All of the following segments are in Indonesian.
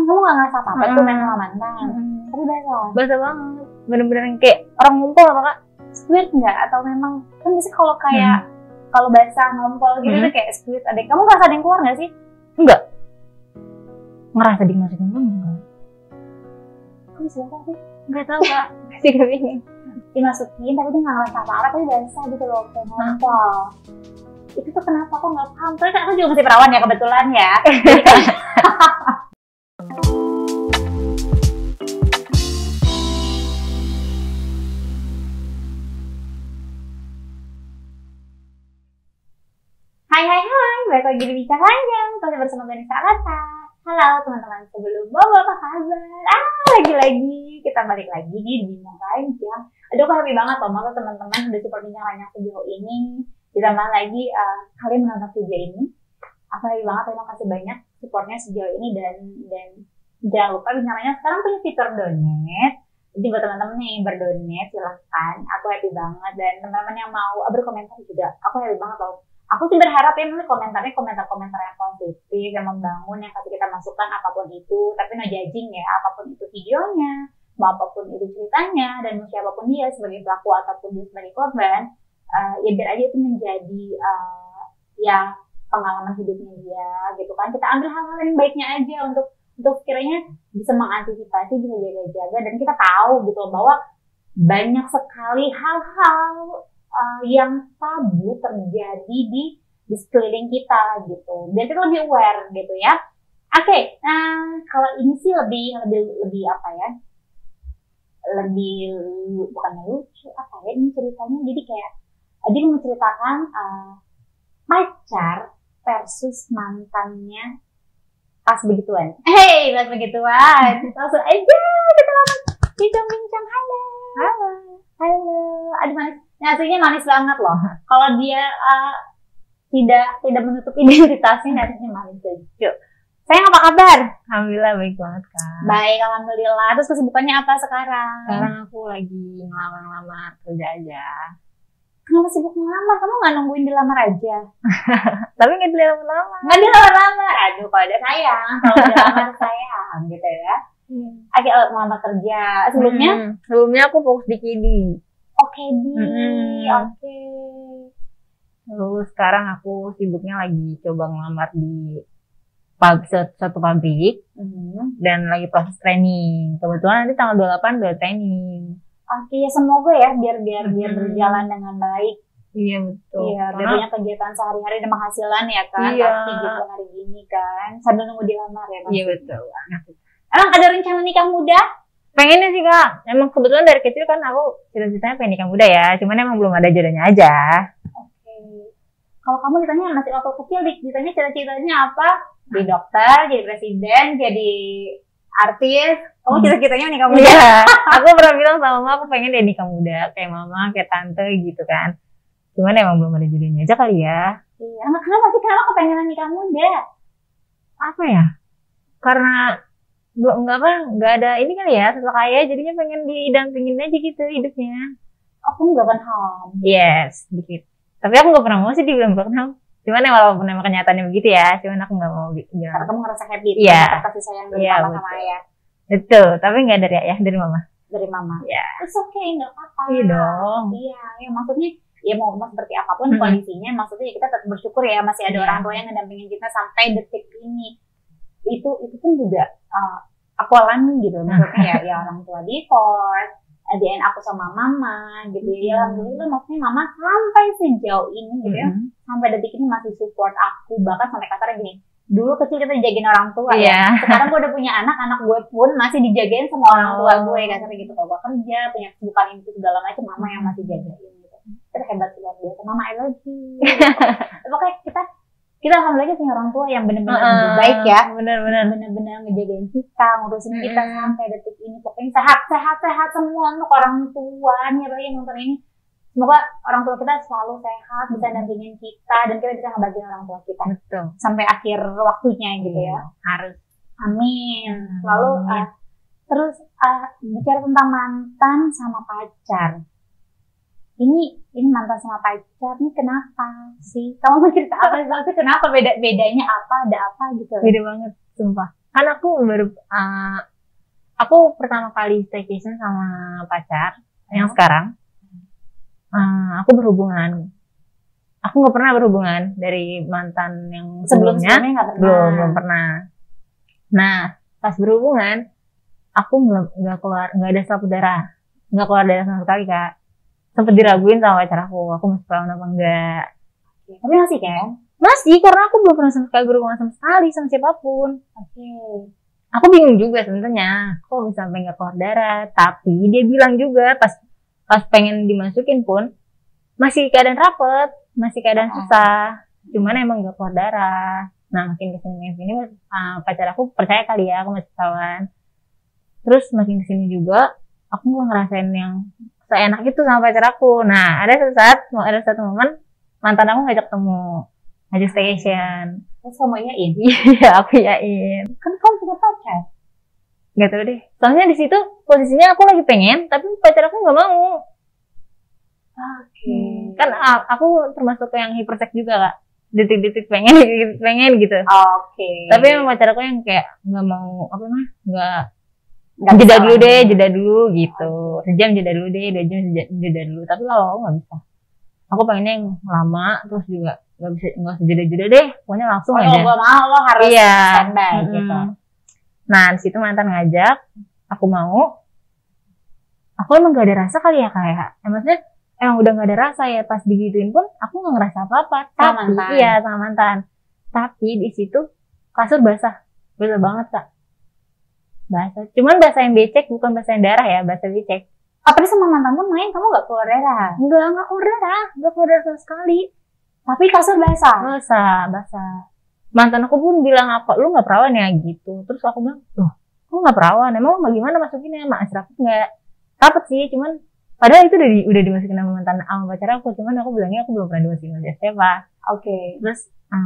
kamu nggak ngerasa apa-apa tuh main sama mantan. Tapi Basah banget. Bener-bener yang kayak orang ngumpul apa Kak? Squid nggak? Atau memang kan biasanya kalau kayak kalau basah ngompol gitu tuh kayak squid. Kamu ngerasa ada yang keluar nggak sih? Enggak. Ngerasa dimasukin pun enggak. Kok bisa apa sih? Enggak tahu Kak. Masih kebingung. Dimasukin tapi dia nggak ngerasa apa-apa, tapi basah gitu loh, kayak ngompol. Itu tuh kenapa? Aku nggak paham. Soalnya aku juga masih perawan ya kebetulan ya. Hai, balik lagi di Bincang Panjang, masih bersama Gani Sarata. Halo teman-teman, sebelum Bobo apa kabar? Lagi-lagi kita balik lagi di Bincang Panjang. Aduh, aku happy banget loh, maka teman-teman udah support Bincang Panjang sejauh ini. Ditambah lagi kalian menonton video ini. Aku happy banget, terima kasih banyak supportnya sejauh ini dan jangan lupa Bincang Panjang sekarang punya fitur donate. Jadi buat teman-teman yang berdonate silahkan, aku happy banget, dan teman-teman yang mau berkomentar juga, aku happy banget loh. Aku sih berharap ya komentarnya komentar yang positif, yang membangun, yang kasih kita masukan apapun itu, tapi no judging ya, apapun itu videonya, mau apapun itu ceritanya, dan mau siapapun dia sebagai pelaku ataupun dia sebagai korban, ya biar aja itu menjadi ya pengalaman hidupnya dia gitu kan. Kita ambil hal-hal yang baiknya aja untuk sekiranya bisa mengantisipasi, bisa jaga-jaga, dan kita tahu gitu bahwa banyak sekali hal-hal yang tabu terjadi di sekeliling kita gitu. Biar kita lebih aware gitu ya. Oke, kalau ini sih lebih apa ya? Lebih bukan lucu apa ya ini ceritanya. Jadi kayak dia menceritakan pacar versus mantannya pas begituan. Hey, pas begituan. Langsung aja kita langsung bincang-bincang. Halo. Aduh manis. Nah, aslinya manis banget loh. Kalau dia tidak menutup identitasnya, aslinya manis lucu. Sayang, apa kabar? Alhamdulillah baik banget Kak. Baik, alhamdulillah. Terus kesibukannya apa sekarang? Sekarang aku lagi ngelamar kerja aja. Kenapa sibuk ngelamar? Kamu nggak nungguin dilamar aja? Tapi nggak dilamar-lamar. Nggak dilamar-lamar. Aduh, kalau ada sayang, kalau dilamar sayang gitu ya. Oke, ngelamar kerja. Sebelumnya aku fokus di KIDI. Oke. Terus sekarang aku sibuknya lagi coba ngelamar di satu pabrik dan lagi proses training. Kebetulan nanti tanggal 28 udah training. Oke, ya semoga ya biar berjalan dengan baik. Iya betul. Iya, biar punya kegiatan sehari-hari dan penghasilan ya kan. Iya. Pasti gitu hari gini kan. Sambil nunggu dilamar ya. Iya betul. Emang ada rencana nikah muda? Pengennya sih Kak, emang kebetulan dari kecil kan aku cita-citanya pengen nikah muda ya, cuman emang belum ada jodohnya aja. Oke. Kalau kamu ditanya masih waktu kecil, ditanya cita-citanya apa? Jadi dokter, jadi presiden, jadi artis. Kamu cita-citanya nikah muda? Iya, aku pernah bilang sama mama aku pengen deh nikah muda, kayak mama, kayak tante gitu kan. Cuman emang belum ada jodohnya aja kali ya. Iya, kenapa kepengenan nikah muda? Apa ya? Karena nggak ada ini kali ya, setelah kaya jadinya pengen didampingin aja gitu hidupnya. Aku nggak paham. Yes, dikit. Tapi aku nggak pernah mau sih dibilang broken home. Cuman ya walaupun emang kenyataannya begitu ya, cuman aku nggak mau bilang. Karena kamu ngerasa happy, kasih sayang dari mama sama ayah. Betul, tapi nggak dari ayah, dari mama. Dari mama. Ya. It's okay, nggak apa-apa. Iya dong. Iya, ya maksudnya ya mau seperti apapun kondisinya, maksudnya kita tetap bersyukur ya masih ada orang tua yang ngedampingin kita sampai detik ini. Itu pun juga aku alami gitu, maksudnya ya orang tua divorce, DN aku sama mama gitu ya. Alhamdulillah maksudnya mama sampai sejauh ini gitu ya, sampai detik ini masih support aku, bahkan sampai kasarnya gini, dulu kecil kita dijagain orang tua ya, sekarang gue udah punya anak gue pun masih dijagain sama orang tua gue, kasarnya gitu. Kalau gue kerja punya kesibukan itu segala macam, mama yang masih jagain gitu. Itu hebat luar biasa, mama I love you gitu. Pokoknya kita alhamdulillah punya orang tua yang benar-benar baik ya, benar-benar ngejagain kita, ngurusin kita sampai detik ini. Pokoknya sehat semua untuk orang tua nih, apalagi yang nonton ini. Semoga orang tua kita selalu sehat, bisa dampingin kita, dan kita bisa ngebagiin orang tua kita. Betul. Sampai akhir waktunya gitu ya. Harus. Amin. Lalu terus bicara tentang mantan sama pacar. Ini mantan sama pacar nih kenapa sih? Kamu mau cerita apa sih? Kenapa bedanya apa? Ada apa gitu? Beda banget, sumpah. Kan aku pertama kali staycation sama pacar yang sekarang. Aku berhubungan. Aku nggak pernah berhubungan dari mantan yang sebelumnya. Belum pernah. Nah, pas berhubungan, aku nggak ada selaput darah, nggak keluar darah sama sekali kak. Sempet diraguin sama pacar aku masih perawan apa enggak. Tapi masih kan? Masih, karena aku belum pernah sama sekali berhubungan sama sekali sama siapapun. Aku bingung juga sebenarnya, kok bisa sampai nggak keluar darah. Tapi dia bilang juga pas pengen dimasukin pun masih keadaan rapet, masih keadaan susah. Cuman emang nggak keluar darah. Nah makin kesini pacar aku percaya kali ya aku masih perawan. Terus makin kesini juga aku nggak ngerasain yang seenak itu sama pacar aku. Nah ada satu momen mantan aku ngajak staycation. Terus kamu iyain? Iya aku iyain. Kan kamu punya pacar? Gak tau deh. Soalnya di situ posisinya aku lagi pengen, tapi pacar aku nggak mau. Kan aku termasuk yang hiperseks juga kak. Detik-detik pengen gitu. Tapi emang pacar aku yang kayak nggak mau nggak jeda dulu gitu. Sejam jeda dulu deh, 2 jam jeda dulu. Tapi kalau aku nggak bisa. Aku pengennya yang lama, terus juga nggak sejeda-jeda deh. Pokoknya langsung aja. Kalau mau lo harus standby gitu. Nah di situ mantan ngajak, aku mau. Aku emang gak ada rasa kali ya kayak. Maksudnya emang udah gak ada rasa ya, pas digituin pun aku gak ngerasa apa-apa. Sama mantan. Tapi di situ kasur basah banget kak. Basah. Cuman basah yang becek, bukan basah yang darah ya, basah becek. Apalagi sama mantan pun main, kamu gak keluar darah? Gak keluar darah sama sekali. Tapi kasur basah? Basah. Mantan aku pun bilang, lu gak perawan ya gitu. Terus aku bilang, loh aku gak perawan, emang bagaimana masukinnya? Rapet gak? Rapet sih, cuman padahal itu udah dimasukin sama mantan sama pacar aku. Cuman aku bilangnya aku belum pernah dimasukin sama siapa. Terus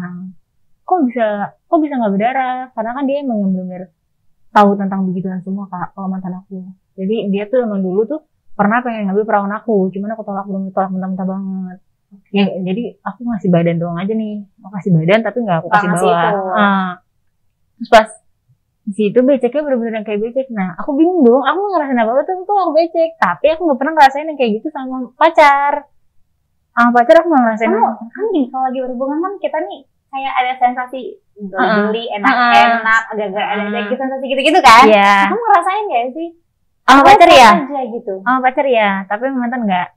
kok bisa nggak berdarah? Karena kan dia emang benar-benar tahu tentang begituan semua kak, kalau mantan aku. Jadi dia tuh emang dulu tuh pernah pengen ngambil perawan aku, cuman aku tolak mentah-mentah banget. Ya, jadi aku ngasih badan doang aja nih. Aku kasih badan tapi nggak aku kasih bawah. Terus pas di situ beceknya bener-bener yang kayak becek. Nah aku bingung dong, aku nggak ngerasain apa-apa tuh aku becek. Tapi aku nggak pernah ngerasain yang kayak gitu sama pacar. Sama pacar aku nggak ngerasain. Kan gini, kalau lagi berhubungan kan kita nih kayak ada sensasi geli, enak-enak, agak-agak ada gitu, sensasi gitu-gitu kan? Iya. Kamu ngerasain gak sih? Sama pacar ya? Gitu. Sama pacar ya, tapi mantan nggak.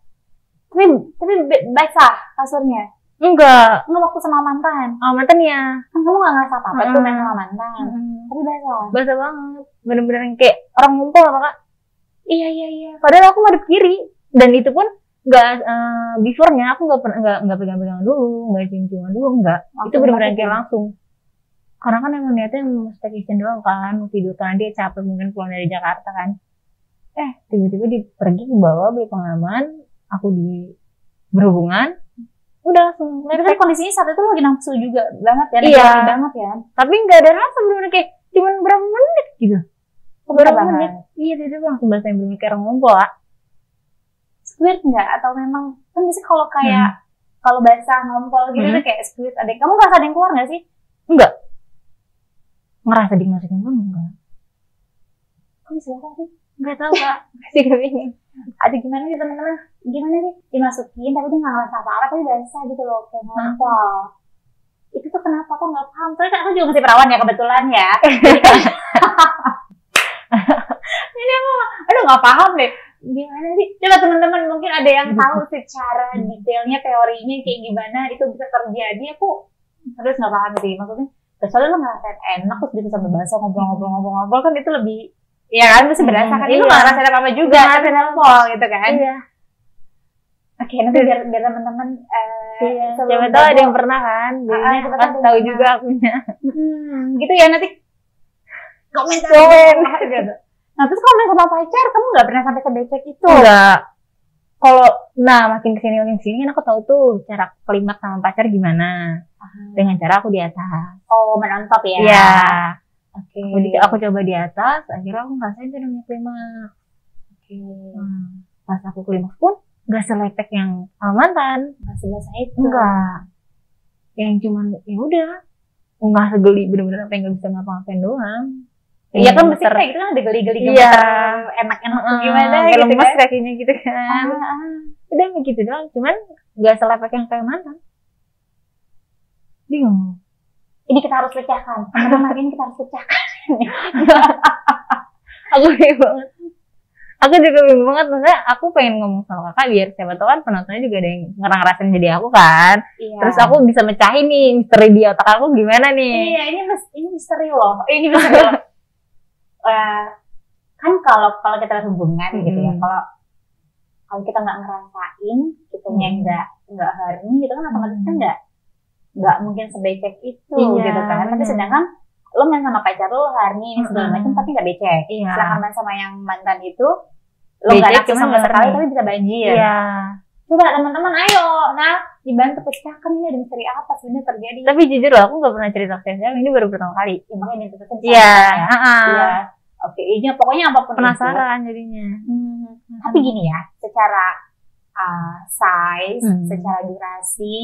Tapi basah kasurnya? Enggak waktu sama mantan? Sama mantan ya. Kan kamu gak ngerasa apa-apa tuh main sama mantan. Tapi basah banget. Bener-bener kayak orang ngumpul apa kak? Iya. Padahal aku madep kiri. Dan itu pun nggak before-nya aku nggak pegang-pegang dulu, nggak cium-ciuman dulu, nggak. Itu bener-bener kayak langsung. Karena kan emang niatnya mau staycation doang kan, tidur kan dia capek mungkin pulang dari Jakarta kan. Tiba-tiba pergi ke bawah beli pengaman, aku berhubungan. Udah langsung. Tapi kan kondisinya saat itu lagi nafsu juga banget ya, banget ya. Tapi nggak ada rasa, bener-bener kayak cuman berapa menit gitu. Berapa menit? Iya, dia langsung bahasa yang bener kayak orang ngumpul lah. Squid nggak? Atau memang kan biasanya kalau kayak kalau basah ngompol gitu tuh kayak squid. Kamu ngerasa ada yang keluar nggak sih? Enggak. Ngerasa dimasukin pun enggak. Kok bisa sih? Nggak tahu kak. Masih kebingung. Ada gimana sih teman-teman? Gimana sih dimasukin tapi dia nggak ngerasa apa-apa tapi basah gitu loh kayak ngompol. Itu tuh kenapa? Kok nggak paham? Soalnya aku juga masih perawan ya kebetulan ya. Ini aku nggak paham deh. Gimana sih? Coba teman-teman mungkin ada yang tahu secara detailnya teorinya kayak gimana itu bisa terjadi. Aku terus nggak paham sih. Maksudnya soalnya lo ngerasain enak terus bisa sampai basah ngobrol-ngobrol kan itu lebih ya kan bisa berasa kan itu nggak ngerasain apa-apa juga tapi ngobrol gitu kan. Oke, nanti biar teman-teman siapa tahu ada yang pernah kan. Pas tahu juga akunya. Gitu ya nanti komen. Nah terus kalau main sama pacar, kamu nggak pernah sampai ke becek itu? Enggak. Kalau makin kesini kan aku tahu tuh cara klimaks sama pacar gimana. Dengan cara aku di atas. Oh menonton ya? Iya. Oke. Aku coba di atas, akhirnya aku ngerasain tuh namanya klimaks. Pas aku klimaks pun nggak selepek yang sama mantan. Nggak sebasah itu. Enggak. Yang cuman ya udah nggak segeli bener-bener apa yang nggak bisa ngapa-ngapain doang. Iya kan mesti kayak gitu kan ada geli-geli gemeter enak-enak gimana kayak gitu lemes kan. kakinya gitu kan. Udah begitu doang, cuman nggak selepek yang kayak mantan. Bingung. Ini kita harus pecahkan. Teman-teman ini kita harus pecahkan. Aku bingung banget. Aku juga bingung banget, maksudnya aku pengen ngomong sama kakak biar siapa tahu kan penontonnya juga ada yang ngerasain jadi aku kan. Iya. Terus aku bisa mecahin nih misteri di otak aku gimana nih. Iya, ini misteri loh. Ini misteri loh. Kan kalau kita hubungan gitu ya, kalau kita nggak ngerasain, kitanya nggak harmoni gitu kan, otomatis kan nggak mungkin sebecek itu gitu kan. Tapi sedangkan lo main sama pacar lo harmoni ini segala macam tapi nggak becek. Sedangkan main sama yang mantan itu lo nggak nafsu sama sekali tapi bisa banjir. Iya. Coba teman-teman ayo, dibantu pecahkan ini ada misteri apa sebenarnya terjadi. Tapi jujur loh, aku nggak pernah cerita ke siapa, ini baru pertama kali. Makanya ini terus Iya. Oke, ini pokoknya apapun penasaran jadinya. Tapi gini ya, secara size, secara durasi,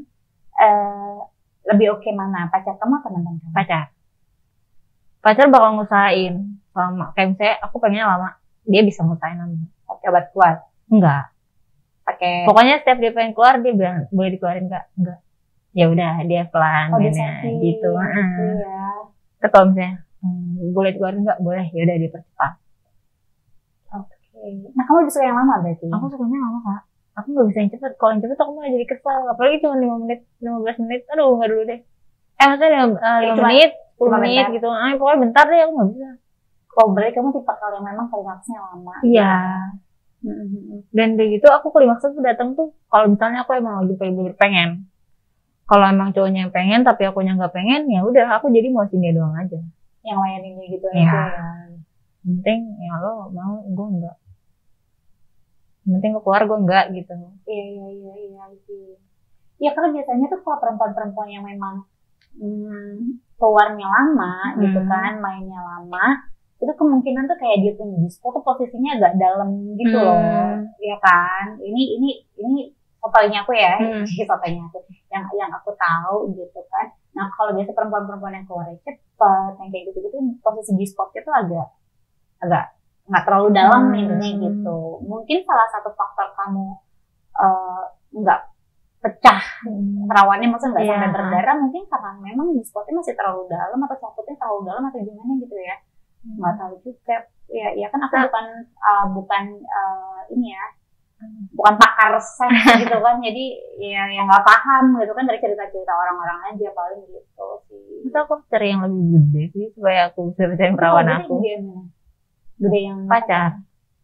lebih oke mana? Pacar kamu atau mantan kamu? Pacar bakal ngusahain selama kayak misalnya aku pengennya lama, dia bisa ngusahain lama. Pakai obat kuat? Enggak. Pakai. Pokoknya setiap dia pengen keluar dia bilang boleh dikeluarin enggak. Ya udah dia pelan gitu. Ya. Terus kalau misalnya boleh dikeluarin enggak? Boleh. Ya udah dia percepat. Oke. Nah, kamu lebih suka yang lama berarti? Aku sukanya lama, Kak. Aku nggak bisa yang cepet. Kalau yang cepet aku malah jadi kesal. Apalagi cuma 5 menit, 15 menit. Aduh, nggak dulu deh. Maksudnya 5 menit, 10 menit gitu. Pokoknya bentar deh, aku nggak bisa. Kalau berarti kamu tipe yang memang klimaksnya lama. Iya. Dan dari gitu aku klimaksnya tuh datang tuh kalau misalnya aku emang lagi pengen. Kalau emang cowoknya yang pengen tapi akunya nggak pengen, ya udah aku jadi mau sini doang aja. Yang layaninnya gitu aja ya. Penting ya lo mau, gue enggak. Penting gue keluar, gue enggak gitu. Iya. Ya karena biasanya tuh kalau perempuan-perempuan yang memang keluarnya lama gitu kan, mainnya lama, itu kemungkinan tuh kayak dia punya disco tuh posisinya agak dalam gitu loh, ya kan? Ini fotonya aku ya, fotonya aku yang aku tahu gitu kan. Nah kalau biasa perempuan-perempuan yang keluarnya cepet, yang kayak gitu-gitu, posisi disco-nya tuh agak nggak terlalu dalam intinya gitu. Mungkin salah satu faktor kamu nggak pecah perawannya, maksudnya nggak sampai berdarah, mungkin karena memang disco-nya masih terlalu dalam atau caputnya terlalu dalam atau gimana gitu ya. Nggak tahu juga ya kan aku bukan ini ya, bukan pakar seks gitu kan, jadi ya yang nggak paham gitu kan dari cerita-cerita orang-orang aja paling gitu sih. Itu aku cari yang lebih gede sih supaya aku bisa pecahin perawan aku. Gede yang pacar.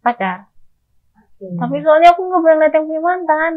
Tapi soalnya aku nggak pernah lihat yang punya mantan,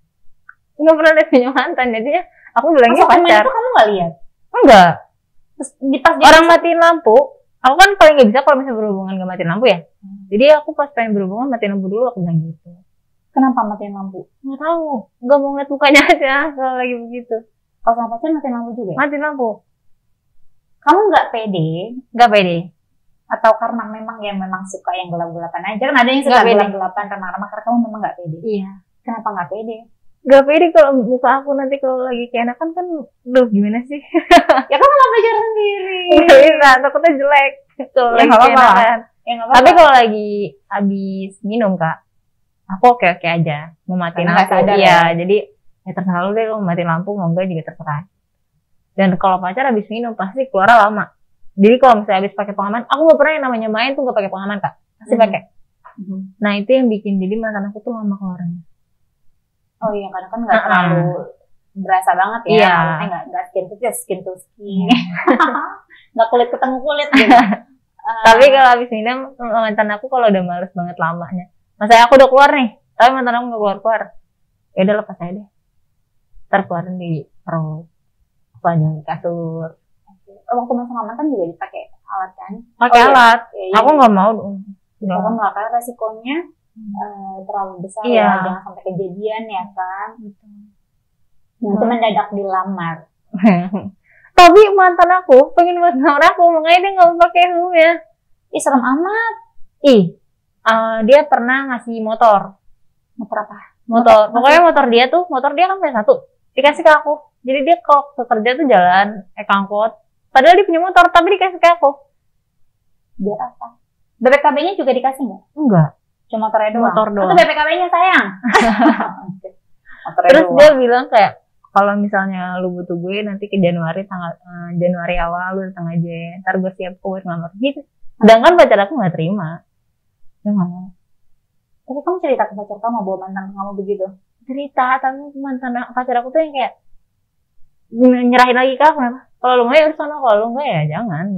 jadi aku bilangnya pacar. Itu kamu nggak lihat? Enggak. Terus pas orang matiin lampu. Aku kan paling nggak bisa kalau misalnya berhubungan gak matiin lampu ya. Jadi aku pas pengen berhubungan matiin lampu dulu, aku bilang gitu. Kenapa matiin lampu? Nggak tahu, nggak mau ngeliat mukanya aja kalau lagi begitu. Kalau sama pacar matiin lampu juga? Matiin lampu. Kamu nggak pede? Nggak pede. Atau karena memang suka yang gelap-gelapan aja? Kan ada yang suka gelap-gelapan remang-remang, karena kamu memang nggak pede. Iya. Kenapa nggak pede? Gak pede kalau muka aku nanti kalau lagi keenakan kan, duh gimana sih? Ya kan sama pacar sendiri. Gak bisa, takutnya jelek kalau lagi keenakan. Tapi kalau lagi habis minum Kak, aku oke aja, mau matiin lampu. Iya, jadi ya terserah lu deh, mau matiin lampu mau enggak juga terserah. Dan kalau pacar habis minum pasti keluar lama. Jadi kalau misalnya habis pakai pengaman, aku nggak pernah yang namanya main tuh nggak pakai pengaman Kak, pasti pakai. Nah itu yang bikin jadi mantan aku tuh lama keluarnya. Oh iya, karena kan nggak terlalu berasa banget ya. Iya. Maksudnya nggak skin to skin. Nggak kulit ketemu kulit gitu. Tapi kalau habis minum, mantan aku kalau udah males banget lamanya. Maksudnya aku udah keluar nih, tapi mantan aku nggak keluar. Ya udah lepas aja deh. Ntar keluarin di perut, apa di kasur. Waktu sama mantan juga dipakai alat kan? Pakai alat. Aku nggak mau dong. Karena resikonya terlalu besar ya, jangan sampai kejadian ya kan. Nanti mendadak dilamar. Tapi mantan aku pengen buat ngelamar aku, makanya dia nggak mau pakai helmnya. Ih serem amat. Dia pernah ngasih motor. Motor apa? Pokoknya motor dia kan punya satu. Dikasih ke aku. Jadi dia kalau ke kerja tuh jalan naik angkot. Padahal dia punya motor tapi dikasih ke aku. Biar apa? BPKB-nya juga dikasih nggak? Enggak. Cuma motornya doang. Motor doang. Itu BPKB-nya sayang. Terus dia bilang kayak kalau misalnya lu butuh gue nanti ke Januari awal lu datang aja. Ntar gue siap buat ngelamar gitu. Sedangkan pacar aku nggak terima. Dia nggak mau. Tapi kamu cerita ke pacar kamu bahwa mantan kamu begitu? Cerita, tapi mantan pacar aku tuh yang kayak nyerahin lagi ke aku. Kalau lu mau ya urus sana, kalau lu enggak ya jangan.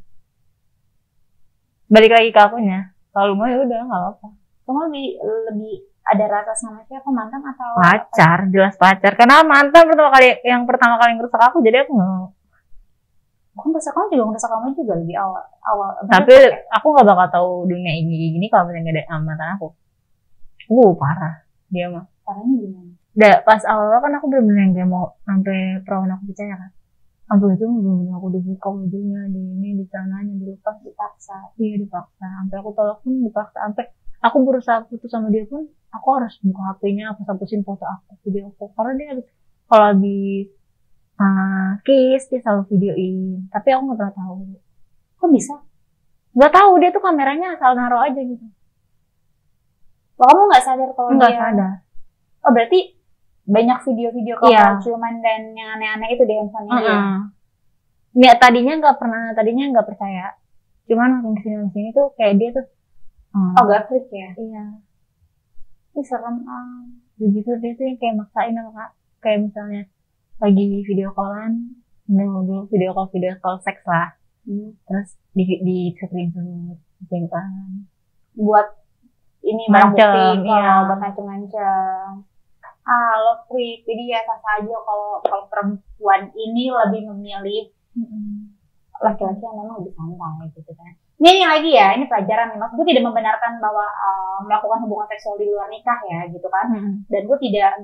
Balik lagi ke akunya. Kalau lu mau ya udah nggak apa-apa. Kamu lebih ada rasa sama siapa, mantan atau pacar? Jelas pacar. Karena mantan pertama kali ngerusak aku, jadi aku nggak. Kan ngerusak kamu juga ngerusak kamu juga lebih awal. Tapi aku nggak bakal tahu dunia ini kalau misalnya nggak ada mantan aku. Parah dia mah. Parahnya gimana? Pas awal kan aku bener-bener kayak mau sampai perawan aku percaya kan. Sampai itu bener-bener aku dibuka bajunya, di celananya dilepas, dipaksa. Iya dipaksa. Sampai aku tolak pun dipaksa. Sampai aku berusaha putus sama dia pun, aku harus buka HP-nya, hapusin foto aku, video aku. Karena dia kalau habis kiss dia selalu videoin. Tapi aku nggak pernah tahu. Kok bisa? Nggak tahu, dia tuh kameranya asal naruh aja gitu. Kamu nggak sadar kalau nggak dia? Sadar. Oh berarti banyak video-video kamu ciuman dan yang aneh-aneh itu di handphonenya dia. Ya tadinya nggak percaya. Cuman makin kesini tuh kayak dia tuh agak freak ya. Iya. Ih serem. Begitu dia tuh yang kayak maksain sama Kak. Kayak misalnya lagi video callan, dulu video call seks lah. Terus di screen dulu, jengkan. Buat ini macam, buat ngancem-ngancem. Lo freak, jadi ya sah aja kalau perempuan ini lebih memilih laki-laki yang memang lebih santai gitu kan. Ini lagi ya, ini pelajaran nih, Mas. Gue tidak membenarkan bahwa melakukan hubungan seksual di luar nikah ya, gitu kan. Dan gue tidak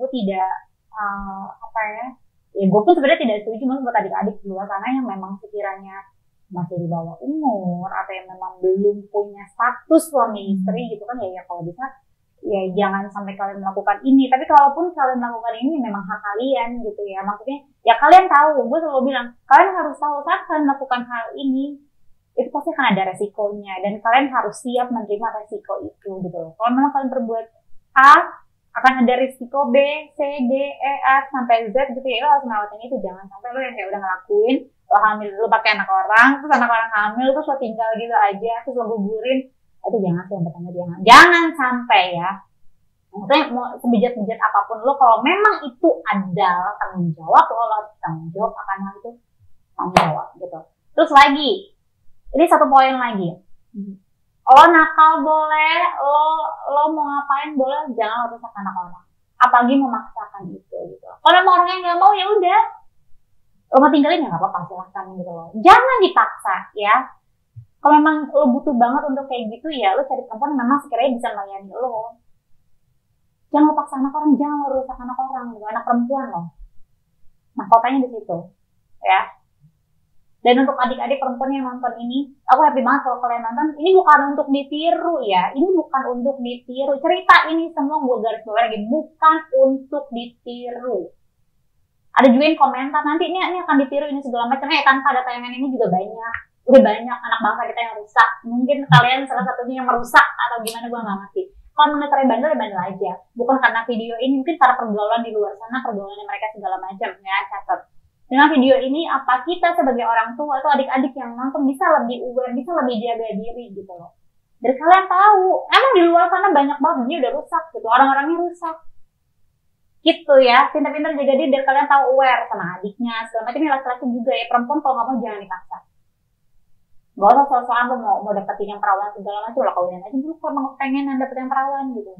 ya gue pun sebenarnya tidak setuju mas buat adik-adik di luar sana yang memang sekiranya masih di bawah umur atau yang memang belum punya status suami istri gitu kan ya kalau bisa ya jangan sampai kalian melakukan ini. Tapi kalaupun kalian melakukan ini memang hak kalian gitu ya, maksudnya ya kalian tahu, gue selalu bilang kalian harus tahu saat kalian melakukan hal ini itu pasti akan ada resikonya dan kalian harus siap menerima resiko itu gitu loh. Kalau memang kalian berbuat A akan ada risiko B, C, D, E, F sampai Z gitu ya, lo harus ngelawatin itu. Jangan sampai lo yang kayak udah ngelakuin, lo hamil, lo pakai anak orang, terus anak orang hamil, terus lo tinggal gitu aja, terus lo gugurin. Itu jangan sih, yang pertama jangan sampai ya. Maksudnya mau sebijat-bijat apapun lo, kalau memang itu adalah tanggung jawab, lo harus tanggung jawab akan hal itu, tanggung jawab gitu. Terus lagi, ini satu poin lagi. Lo nakal boleh, lo mau ngapain boleh, jangan lo rusak anak orang. Apalagi memaksakan itu gitu. Kalau emang orangnya nggak mau ya udah, lo mau tinggalin ya nggak apa-apa, silahkan gitu loh. Jangan dipaksa ya. Kalau memang lo butuh banget untuk kayak gitu ya, lo cari perempuan yang memang sekiranya bisa melayani lo. Jangan lo paksa anak orang, jangan lo rusak anak orang gitu, anak perempuan lo. Nah kotanya di situ ya. Dan untuk adik-adik perempuan yang nonton ini, aku happy banget kalau kalian nonton. Ini bukan untuk ditiru ya, ini bukan untuk ditiru. Cerita ini semua gue garis bawah lagi, bukan untuk ditiru. Ada juga yang komentar, nanti ini akan ditiru ini segala macam. Tanpa ada tayangan ini juga banyak. Udah banyak anak bangsa kita yang rusak. Mungkin kalian salah satunya yang merusak atau gimana gue gak ngerti. Kalau menetranya bandel aja. Bukan karena video ini, mungkin karena pergaulan di luar sana, pergaulannya mereka segala macam ya, catat. Dengan video ini, apa kita sebagai orang tua atau adik-adik yang nonton bisa lebih aware, bisa lebih jaga diri gitu loh. Dan kalian tahu, emang di luar sana banyak banget dunia udah rusak gitu, orang-orangnya rusak. Gitu ya, pintar-pintar jaga diri dan kalian tahu aware sama adiknya, segala macam. Laki-laki juga ya, perempuan kalau nggak mau jangan dipaksa. Gak usah soal-soal mau dapetin yang perawan segala macam, lah kawinin aja dulu kalau pengen dapet yang perawan gitu.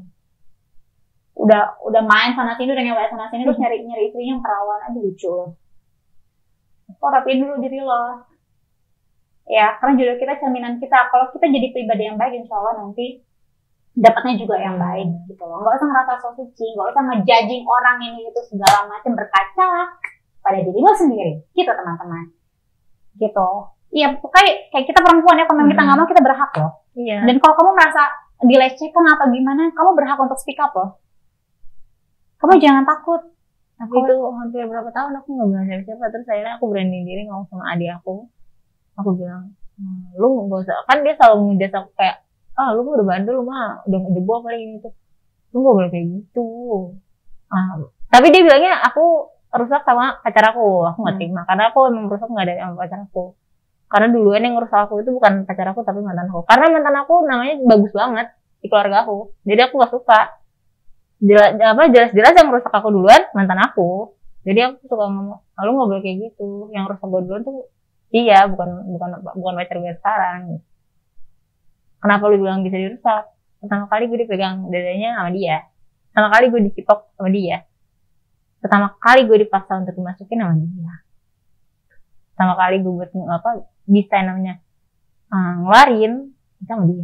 Udah main sana sini, udah ngewe sana sini, terus nyari istrinya yang perawan aja lucu loh. Rapiin dulu diri lo ya, karena jodoh kita cerminan kita. Kalau kita jadi pribadi yang baik, insya Allah nanti dapatnya juga yang baik gitu loh. Nggak usah ngerasa so suci, nggak usah ngejudging orang ini itu segala macam, berkaca lah pada diri lo sendiri gitu teman-teman gitu. Iya pokoknya kayak kita perempuan ya, kalau kita nggak mau kita berhak loh. Iya. Dan kalau kamu merasa dilecehkan atau gimana, kamu berhak untuk speak up loh. Kamu jangan takut. Tapi itu hampir berapa tahun aku nggak bilang siapa-siapa. Terus akhirnya aku berani diri ngomong sama adik aku. Aku bilang, lu nggak usah. Kan dia selalu ngejas aku kayak, lu udah bandel, lu mah udah ngejebol paling ini tuh. Lu nggak boleh kayak gitu. Tapi dia bilangnya aku rusak sama pacar aku. Aku nggak terima karena aku emang rusak nggak dari sama pacar aku. Karena duluan yang ngurus aku itu bukan pacar aku tapi mantan aku. Karena mantan aku namanya bagus banget di keluarga aku. Jadi aku gak suka. Jelas-jelas yang rusak aku duluan mantan aku. Jadi aku suka ngomong, lu gak boleh kayak gitu. Yang rusak gue duluan tuh dia, bukan pacar gue sekarang. Kenapa lu bilang bisa dirusak? Pertama kali gue dipegang dadanya sama dia. Pertama kali gue dicipok sama dia. Pertama kali gue dipaksa untuk dimasukin sama dia. Pertama kali gue buat desain namanya ngeluarin itu sama dia.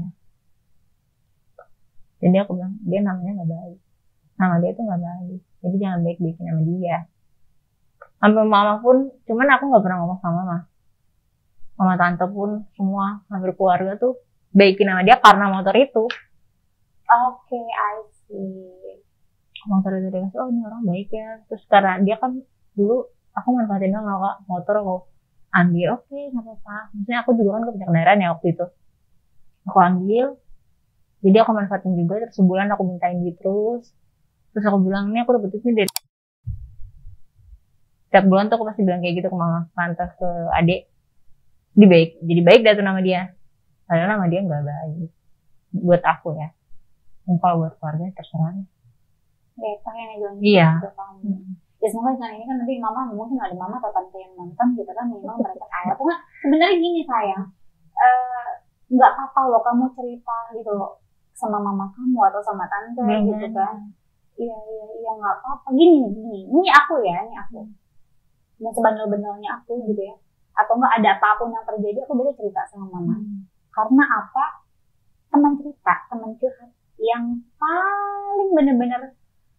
Jadi aku bilang dia namanya nggak baik, nama dia tuh nggak baik, jadi jangan baik-baikin sama dia. Sampai mama pun, cuman aku nggak pernah ngomong sama mama tante pun semua hampir keluarga tuh baikin sama dia karena motor itu. Oke, I see. Motor itu dia kasih, ini orang baik ya. Terus karena dia kan dulu aku manfaatin dong kak motor aku ambil, oke nggak apa-apa. Maksudnya aku juga kan gak punya kendaraan ya waktu itu. Aku ambil, jadi aku manfaatin juga. Terus sebulan aku mintain duit terus aku bilang, ini aku dapet duit dari setiap bulan tuh aku pasti bilang kayak gitu ke mama, tante, ke adik. Jadi baik dah tuh nama dia. Padahal nama dia nggak baik buat aku ya. Kalau buat keluarga terserah. Ya, pengen bilang iya. Ya semoga dengan ini kan nanti mama mungkin ada mama atau tante yang nonton gitu kan, memang mereka tahu. Tuh nggak, sebenarnya gini sayang, nggak apa-apa loh kamu cerita gitu loh sama mama kamu atau sama tante gitu kan. Iya nggak apa-apa. Gini, ini aku ya, ini aku. Mau sebandel-bandelnya aku gitu ya. Atau nggak ada apapun yang terjadi, aku bisa cerita sama mama. Karena apa? Teman cerita, teman curhat yang paling bener-bener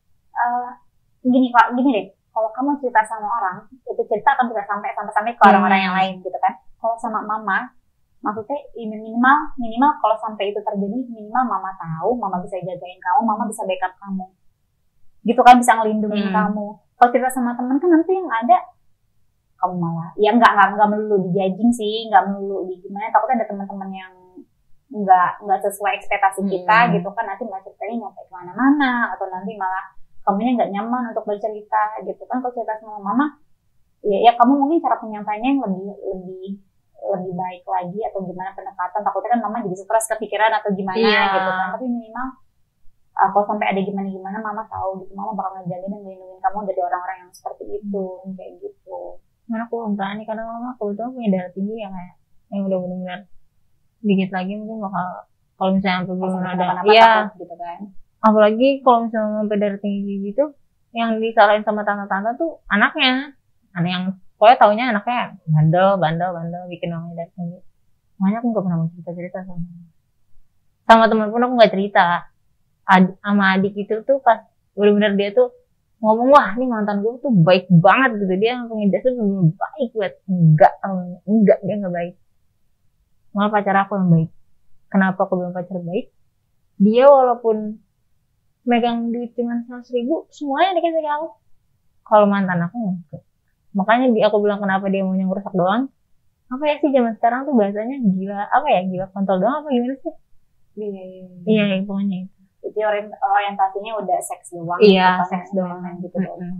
gini deh, kalau kamu cerita sama orang, itu cerita akan bisa sampai ke orang-orang yang lain gitu kan. Kalau sama mama, maksudnya minimal kalau sampai itu terjadi, minimal mama tahu, mama bisa jagain kamu, mama bisa backup kamu, gitu kan, bisa ngelindungin kamu. Kalau cerita sama teman kan nanti yang ada kamu malah, ya nggak melulu dijudging sih, nggak melulu di gimana, takutnya ada teman-teman yang nggak sesuai ekspektasi kita gitu kan, nanti malah ceritanya nyampe kemana-mana, atau nanti malah kamunya nggak nyaman untuk bercerita gitu kan. Kalau cerita sama mama, ya kamu mungkin cara penyampaiannya yang lebih baik lagi atau gimana pendekatan. Takutnya kan mama jadi stres, kepikiran atau gimana gitu kan. Tapi minimal kalau sampai ada gimana mama tahu gitu, mama bakal ngejagain dan melindungi kamu dari orang-orang yang seperti itu, kayak gitu. Mana aku belum berani karena mama kebetulan punya darah tinggi ya, kayak yang udah benar-benar dikit lagi mungkin bakal, kalau misalnya sampai belum ada gitu kan. Apalagi kalau misalnya sampai darah tinggi gitu, yang disalahin sama tante-tante tuh anaknya. Anak yang pokoknya taunya anaknya bandel, bikin namanya darah tinggi. Makanya aku gak pernah mau cerita sama teman pun aku gak cerita. Sama adik itu tuh pas benar-benar dia tuh ngomong, wah ini mantan gue tuh baik banget gitu. Dia ngejelasin bener baik banget. Enggak, dia gak baik. Malah pacar aku yang baik. Kenapa aku bilang pacar baik? Dia walaupun megang duit cuma 100.000, semuanya dikasih ke aku. Kalau mantan aku enggak. Makanya aku bilang kenapa dia maunya ngerusak doang. Apa ya sih zaman sekarang tuh bahasanya gila, gila kontol doang apa gimana sih? Iya, pokoknya itu. Jadi orientasinya udah seks doang. Iya, seks doang gitu.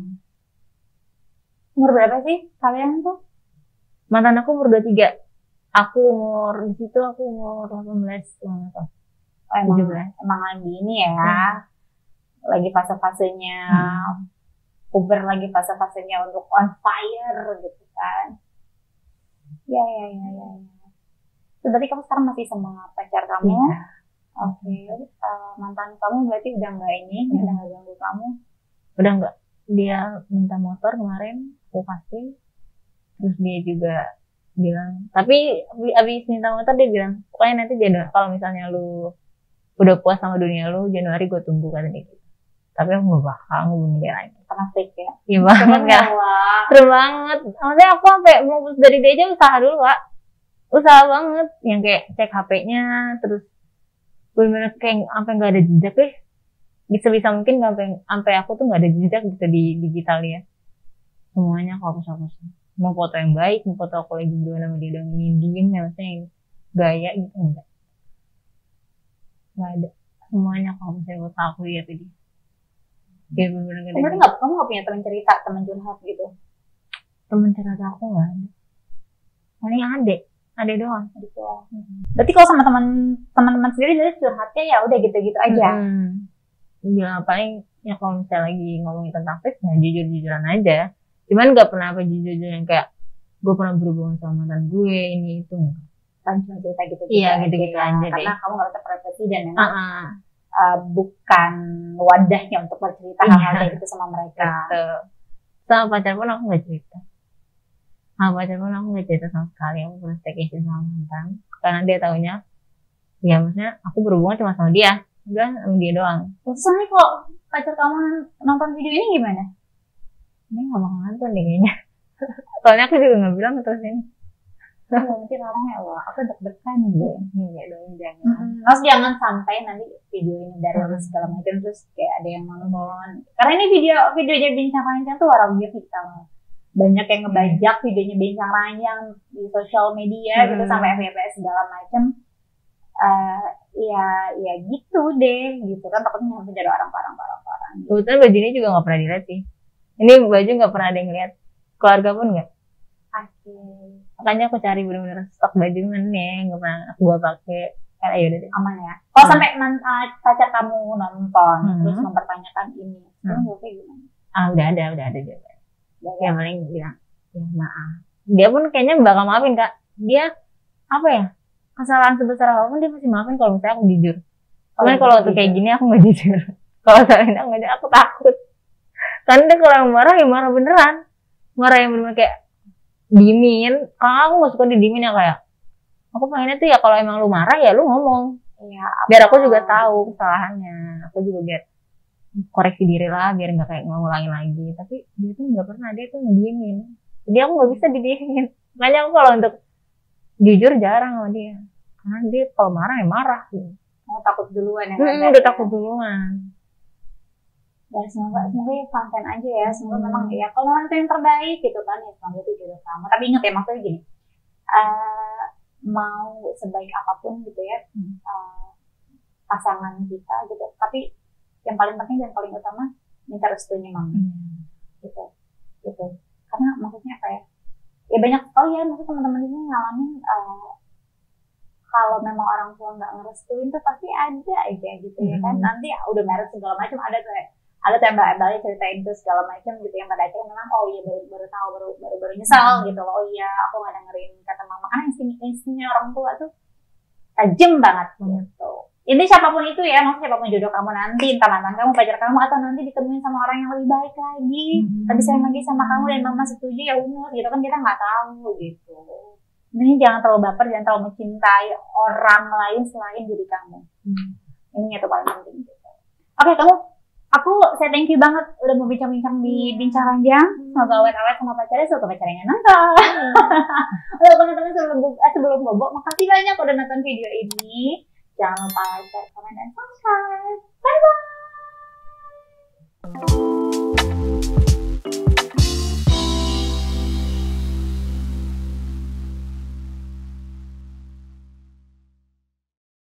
Umur berapa sih kalian tuh? Mantan aku umur 23. Aku umur di situ aku umur 18 gitu. Emang lagi ini ya. Lagi fase-fasenya puber, lagi fase-fasenya untuk on fire gitu kan. Ya. Berarti kamu sekarang masih sama pacar kamu? Oke. Mantan kamu berarti udah nggak udah nggak ganggu kamu? Udah nggak. Dia minta motor kemarin, aku kasih. Terus dia juga bilang, tapi abis minta motor dia bilang, pokoknya nanti kalau misalnya lu udah puas sama dunia lu, Januari gue tunggu katanya gitu. Tapi aku gak bakal ngubungin dia lagi. Karena fake ya? Iya banget kan? Seru banget. Maksudnya aku sampai mau putus dari dia aja usaha dulu Kak. Usaha banget. Yang kayak cek HP-nya, terus bener-bener kayak sampai gak ada jejak deh. Bisa mungkin sampai aku tuh nggak ada jejak gitu di digital ya. Semuanya aku hapus. Mau foto yang baik, mau foto aku lagi berdua sama dia doang ini diem ya, maksudnya yang gaya gitu enggak ada. Semuanya aku hapus dari foto aku ya tadi. Dia bener-bener gak ada. Berarti kamu nggak punya teman cerita, teman curhat gitu? Teman cerita aku nggak ada. Paling ada doang. Gitu. Berarti kalau sama teman-teman sendiri jadi curhatnya ya udah gitu-gitu aja. Ya paling ya kalau misalnya lagi ngomongin tentang seks ya jujur-jujuran aja. Cuman nggak pernah apa jujur yang kayak gue pernah berhubungan sama mantan gue ini itu. Kan cuma cerita gitu-gitu. Iya gitu-gitu aja deh. Karena kamu nggak privasi dan memang bukan wadahnya untuk bercerita hal-hal kayak gitu sama mereka. Betul. Sama pacar pun aku nggak cerita. Sama pacar pun aku nggak cerita sama sekali. Aku pernah staycation sama mantan. Karena dia taunya, ya maksudnya aku berhubungan cuma sama dia. Udah sama dia doang. Terus nih kalau pacar kamu nonton video ini gimana? Ini gak bakal nonton deh kayaknya. Soalnya aku juga gak bilang terus ini. Nanti orangnya wah aku deg-degan gitu. Iya dong, jangan. Terus jangan sampai nanti video ini dari segala macam terus kayak ada yang nonton. Karena ini videonya Bincang Ranjang tuh warawir kita. Banyak yang ngebajak videonya Bincang Ranjang di sosial media gitu sampai FYP segala macam. Ya gitu deh gitu kan, takutnya sampai jadi orang. Kebetulan baju ini juga gak pernah dilihat sih. Ini baju gak pernah ada yang lihat. Keluarga pun gak. Makanya aku cari bener-bener stok baju mana yang gak pernah gua pakai. Ayo udah deh. Aman ya. Kalau sampai pacar kamu nonton terus mempertanyakan ini, kamu gimana? Udah ada juga. Ya paling bilang ya maaf. Dia pun kayaknya bakal maafin Kak. Dia apa ya? Kesalahan sebesar apapun dia pasti maafin kalau misalnya aku jujur. Cuman kalau untuk kayak gini aku nggak jujur. Kalau soalnya nggak, aku takut. Karena dia kalau yang marah ya marah beneran. Marah yang bener kayak diemin. Kalau aku nggak suka didiemin ya kayak. Aku pengennya tuh ya kalau emang lu marah ya lu ngomong. Ya, biar aku juga tahu kesalahannya. Aku juga biar koreksi diri lah, biar nggak kayak ngulangin lagi. Tapi dia tuh nggak pernah, dia tuh ngediemin. Jadi aku nggak bisa didiemin. Makanya aku kalau untuk jujur jarang sama dia. Karena dia kalau marah ya marah. Takut duluan ya. Udah takut duluan. Ya semoga fun aja ya. Semoga memang ya kalau memang itu yang terbaik gitu kan ya, semoga itu jodoh kamu. Tapi ingat ya maksudnya gini, mau sebaik apapun gitu ya pasangan kita gitu. Tapi yang paling penting dan paling utama minta restunya mama. Gitu. Karena maksudnya apa ya? Ya banyak sekali ya maksud teman-teman ini ngalamin kalau memang orang tua nggak ngerestuin tuh pasti ada aja gitu ya kan. Nanti udah married segala macam ada tembak-tembaknya ceritain itu segala macam gitu yang pada akhirnya memang baru tahu baru nyesal gitu loh. Oh iya aku nggak dengerin kata mama. Karena instingnya orang tua tuh tajam banget gitu. Ini siapapun itu ya, maksudnya siapapun jodoh kamu nanti, entah mantan kamu, pacar kamu, atau nanti ditemuin sama orang yang lebih baik lagi, tapi sayang lagi sama kamu dan mama setuju ya umur gitu kan, kita nggak tahu gitu. Ini jangan terlalu baper, jangan terlalu mencintai orang lain selain diri kamu. Ini itu paling penting gitu. Oke, saya thank you banget udah mau bincang-bincang di Bincang Ranjang. Semoga awet-awet sama pacarnya, semoga pacarnya nonton. Untuk teman-teman sebelum bobo, makasih banyak udah nonton video ini. Jangan lupa like, share, komen, dan subscribe. Bye-bye!